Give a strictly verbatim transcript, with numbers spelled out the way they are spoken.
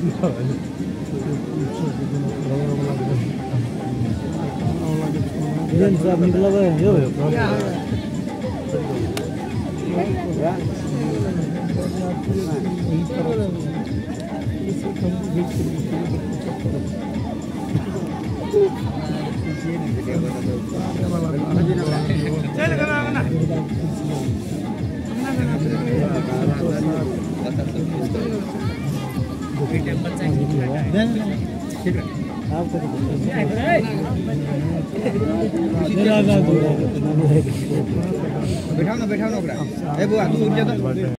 Then सब निकला हुआ है यो बैठाओ ना बैठाओ ना ए बुआ सूर्य तो